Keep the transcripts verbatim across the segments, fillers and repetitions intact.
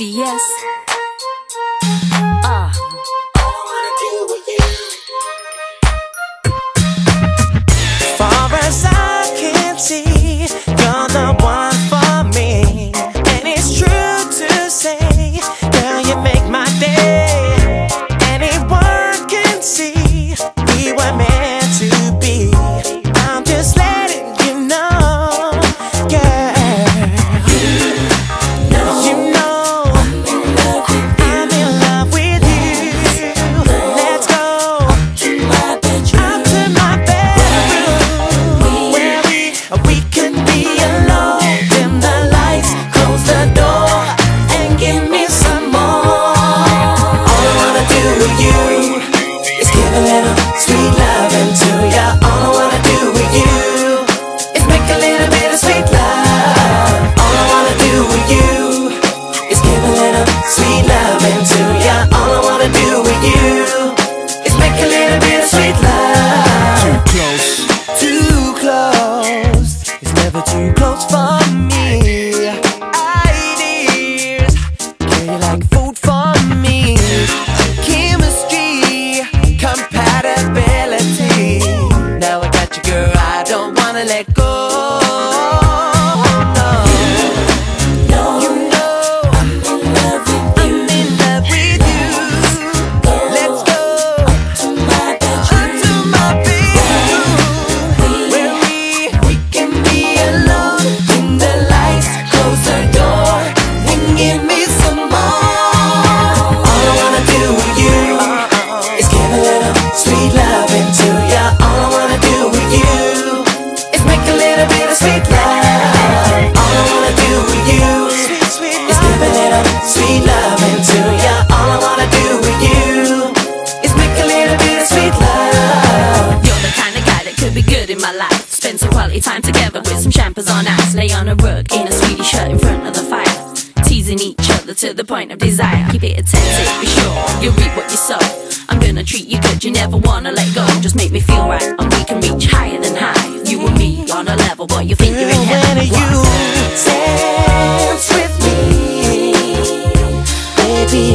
yes. Uh. Far as I can see, you're the one for me. And it's true to say, girl, you make my day. Anyone can see we were meant to be. I'm just letting you know, girl. You know I'm in love with you. I'm in love with you. Let's go to my bedroom. Out to my bedroom, where we we can be alone. Dim the lights, close the door, and give me some more. All I wanna do with you is give a little sweet loving to ya. All I wanna do with you is make a little bit of sweet love. All I wanna do with you is give a little sweet loving to ya. All I wanna do with you is make a little bit of sweet love. Too close, Too close, it's never too close for me. Ideas, girl, you like food for me. Chemistry, compatibility. Now I got you, girl, I don't wanna let go. No. You know I'm in love with you. Let's go to my bedroom, where we we can be alone. Dim the lights, close the door, and give me some more. All I wanna do with you is give a little sweet loving to ya. All I wanna do with you is make a little bit of sweet love. All I wanna do with you is give a little sweet loving to ya. All I wanna do with you is make a little bit of sweet love. You're the kind of guy that could be good in my life. Spend some quality time together with some champers on ice. Lay on a rug in a sweetie shirt in front of the fire, teasing each other to the point of desire. Keep it attentive, be sure you reap what you sow. I'm gonna treat you good, you never wanna let go. Just make me feel right, and we can reach higher than high. You and me on a level, boy, you think you're in heaven. When you dance with me, baby,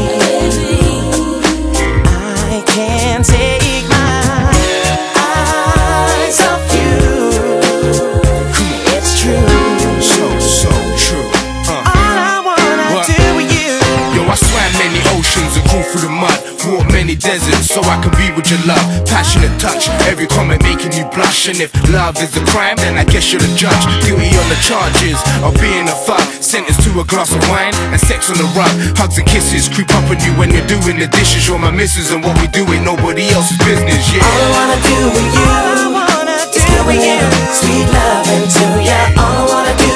I can't take my eyes off you. It's true. so, so true. Uh. All I wanna What? do with you. Yo, I swam many oceans and crawled through the mud, walked many deserts so I can be with your love. Passionate touch, every comment making you blush. And if love is a crime, then I guess you're the judge. Guilty on the charges of being a fuck, sentenced to a glass of wine and sex on the rug. Hugs and kisses creep up on you when you're doing the dishes. You're my missus, and what we do ain't nobody else's business. Yeah. All I wanna do with you, all I wanna do with you, sweet loving to ya. All I wanna do